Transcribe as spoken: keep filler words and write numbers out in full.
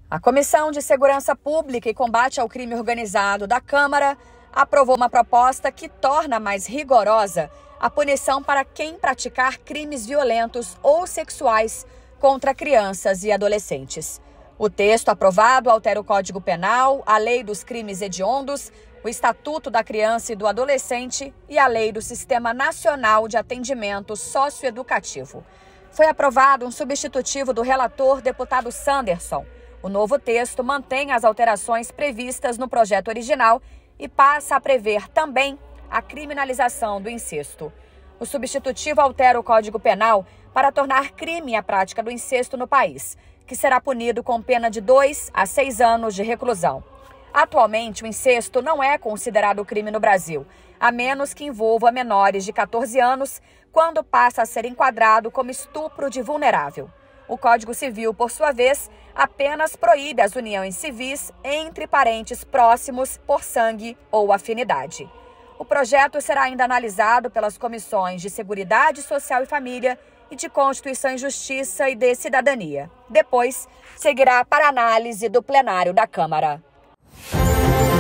A Comissão de Segurança Pública e Combate ao Crime Organizado da Câmara aprovou uma proposta que torna mais rigorosa a punição para quem praticar crimes violentos ou sexuais contra crianças e adolescentes. O texto aprovado altera o Código Penal, a Lei dos Crimes Hediondos, o Estatuto da Criança e do Adolescente e a Lei do Sistema Nacional de Atendimento Socioeducativo. Foi aprovado um substitutivo do relator, deputado Sanderson. O novo texto mantém as alterações previstas no projeto original e passa a prever também a criminalização do incesto. O substitutivo altera o Código Penal para tornar crime a prática do incesto no país, que será punido com pena de dois a seis anos de reclusão. Atualmente, o incesto não é considerado crime no Brasil, a menos que envolva menores de catorze anos, quando passa a ser enquadrado como estupro de vulnerável. O Código Civil, por sua vez, apenas proíbe as uniões civis entre parentes próximos por sangue ou afinidade. O projeto será ainda analisado pelas comissões de Seguridade Social e Família e de Constituição e Justiça e de Cidadania. Depois, seguirá para análise do plenário da Câmara.